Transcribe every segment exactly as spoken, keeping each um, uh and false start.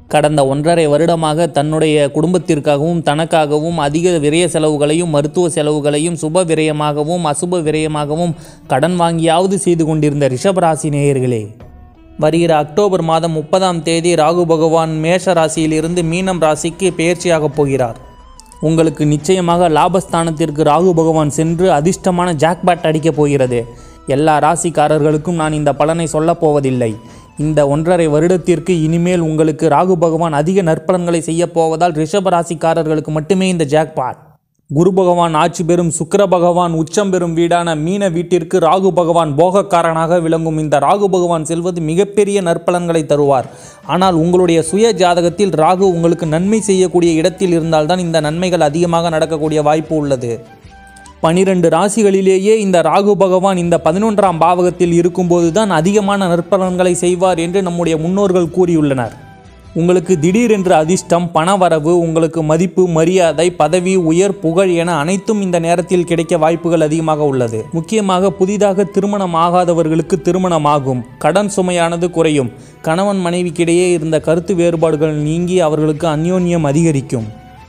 கடந்த ஒன்றரை வருடமாக தன்னுடைய குடும்பத்திற்காகவும் தனக்காகவும் அதிக விரய செலவுகளையும் மருத்துவ செலவுகளையும் சுப விரயமாகவும் அசுப விரயமாகவும் கடன் வாங்கியாவது செய்து கொண்டிருந்த ரிஷபராசி நேயர்களே, வருகிற அக்டோபர் மாதம் முப்பதாம் தேதி ராகு பகவான் மேஷ ராசியிலிருந்து மீனம் ராசிக்கு பெயர்ச்சியாகப் போகிறார். உங்களுக்கு நிச்சயமாக லாபஸ்தானத்திற்கு ராகு பகவான் சென்று அதிர்ஷ்டமான ஜாக்பாட் அடிக்கப் போகிறது. எல்லா ராசிக்காரர்களுக்கும் நான் இந்த பலனை சொல்லப் போவதில்லை. இந்த ஒன்றரை வருடத்திற்கு இனிமேல் உங்களுக்கு ராகு பகவான் அதிக நற்பலன்களை செய்ய போவதால் ரிஷப ராசிக்காரர்களுக்கு மட்டுமே இந்த ஜாக்பாட். குரு பகவான் ஆட்சி பெறும், சுக்கிர பகவான் உச்சம் பெறும் வீடான மீன வீட்டிற்கு ராகு பகவான் போகக்காரனாக விளங்கும் இந்த ராகு பகவான் செல்வது மிகப்பெரிய நற்பலன்களை தருவார். ஆனால் உங்களுடைய சுய ஜாதகத்தில் ராகு உங்களுக்கு நன்மை செய்யக்கூடிய இடத்தில் இருந்தால்தான் இந்த நன்மைகள் அதிகமாக நடக்கக்கூடிய வாய்ப்பு உள்ளது. பனிரெண்டு ராசிகளிலேயே இந்த ராகு பகவான் இந்த பதினொன்றாம் பாவகத்தில் இருக்கும்போது தான் அதிகமான நற்பலன்களை செய்வார் என்று நம்முடைய முன்னோர்கள் கூறியுள்ளனர். உங்களுக்கு திடீரென்று அதிர்ஷ்டம், பணவரவு, உங்களுக்கு மதிப்பு, மரியாதை, பதவி, உயர், புகழ் என அனைத்தும் இந்த நேரத்தில் கிடைக்க வாய்ப்புகள் அதிகமாக உள்ளது. முக்கியமாக புதிதாக திருமணம் ஆகாதவர்களுக்கு திருமணமாகும். கடன் சுமையானது குறையும். கணவன் மனைவிக்கிடையே இருந்த கருத்து வேறுபாடுகள் நீங்கி அவர்களுக்கு அந்யோன்யம் அதிகரிக்கும்.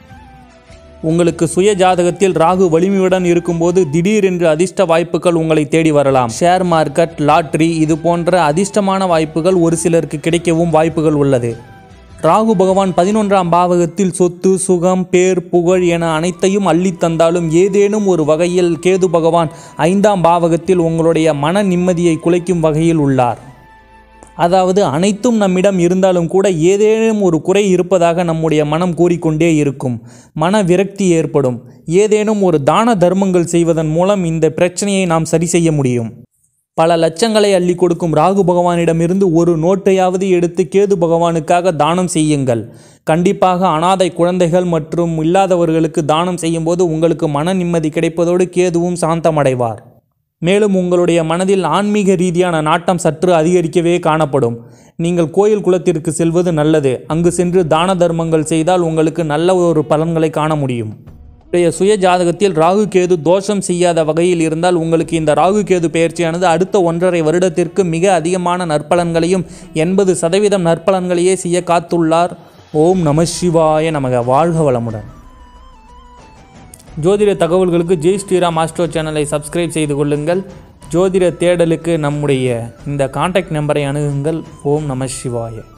உங்களுக்கு சுய ஜாதகத்தில் ராகு வலிமையுடன் இருக்கும்போது திடீரென்று அதிர்ஷ்ட வாய்ப்புகள் உங்களை தேடி வரலாம். ஷேர் மார்க்கெட், லாட்ரி இது போன்ற அதிர்ஷ்டமான வாய்ப்புகள் ஒரு சிலருக்கு கிடைக்கவும் வாய்ப்புகள் உள்ளது. ராகு பகவான் பதினொன்றாம் பாவகத்தில் சொத்து, சுகம், பேர், புகழ் என அனைத்தையும் அள்ளி தந்தாலும் ஏதேனும் ஒரு வகையில் கேது பகவான் ஐந்தாம் பாவகத்தில் உங்களுடைய மன நிம்மதியை குலைக்கும் வகையில் உள்ளார். அதாவது அனைத்தும் நம்மிடம் இருந்தாலும் கூட ஏதேனும் ஒரு குறை இருப்பதாக நம்முடைய மனம் கூறிக்கொண்டே இருக்கும். மன விரக்தி ஏற்படும். ஏதேனும் ஒரு தான தர்மங்கள் செய்வதன் மூலம் இந்த பிரச்சனையை நாம் சரி செய்ய முடியும். பல லட்சங்களை அள்ளி கொடுக்கும் ராகு பகவானிடமிருந்து ஒரு நோட்டையாவது எடுத்து கேது பகவானுக்காக தானம் செய்யுங்கள். கண்டிப்பாக அனாதை குழந்தைகள் மற்றும் இல்லாதவர்களுக்கு தானம் செய்யும்போது உங்களுக்கு மன நிம்மதி கிடைப்பதோடு கேதுவும் சாந்தமடைவார். மேலும் உங்களுடைய மனதில் ஆன்மீக ரீதியான நாட்டம் சற்று அதிகரிக்கவே காணப்படும். நீங்கள் கோயில் குலத்திற்கு செல்வது நல்லது. அங்கு சென்று தான தர்மங்கள் செய்தால் உங்களுக்கு நல்ல ஒரு பலன்களை காண முடியும். உங்களுடைய சுய ஜாதகத்தில் ராகு கேது தோஷம் செய்யாத வகையில் இருந்தால் உங்களுக்கு இந்த ராகு கேது பெயர்ச்சியானது அடுத்த ஒன்றரை வருடத்திற்கு மிக அதிகமான நற்பலன்களையும் எண்பது சதவீதம் நற்பலன்களையே செய்ய காத்துள்ளார். ஓம் நம சிவாய நமக. வாழ்க வளமுடன். ஜோதிட தகவல்களுக்கு ஜெய் ஸ்ரீராம் ஆஸ்ட்ரோ சேனலை சப்ஸ்கிரைப் செய்து கொள்ளுங்கள். ஜோதிட தேடலுக்கு நம்முடைய இந்த கான்டாக்ட் நம்பரை அணுகுங்கள். ஓம் நம சிவாய.